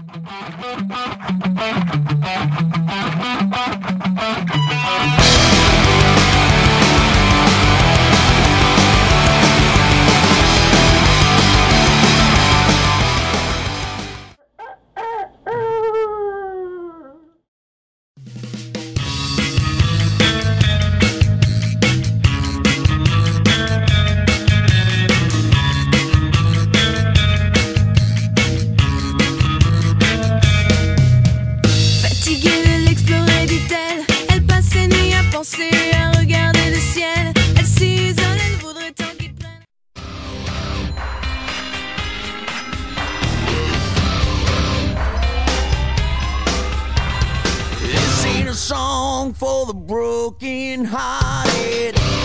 À regarder le ciel, elle s'isole, elle voudrait tant qu'il prenne. This ain't a song for the broken hearted.